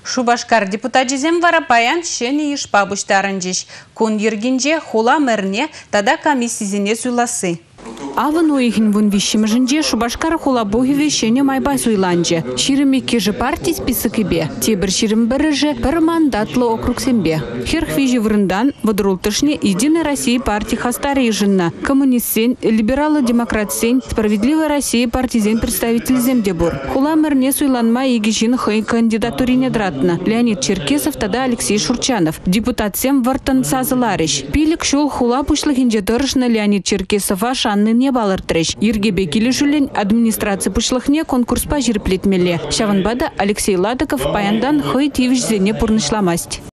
Шубашкар депутатизем вара паян шені ешпа бұштарынжыш. Кун ергенже хула мэрне тада комиссизіне суйласы. Аван ойхин вун вишимжинже Шубашкар хула богиве шене майбай суйланже. Ширимеке же партий списокебе. Тебір ширим біріже бір мандатлы округ сембе. Херхвижи врындан водрултышне Единой России партии хастары ежинна. Коммунист-сен, либералы-демократ-сен, Справедливой России партизен представитель земдебур. Хула мэрне суйланма егижин хай кандидатурине дратна. Леонид Черкесов, тада Алексей Шурчанов. Депутат сем вартан сазыларыш. Пилик шел хула пушлыхинже дырышна Леонид Черкесов Анны не балыртрыш. Иргебе келешулен администрация пушлыхне конкурс по жирплетмеле. Шаванбада Алексей Ладыков паяндан хой тивиш зене пурнышламасть.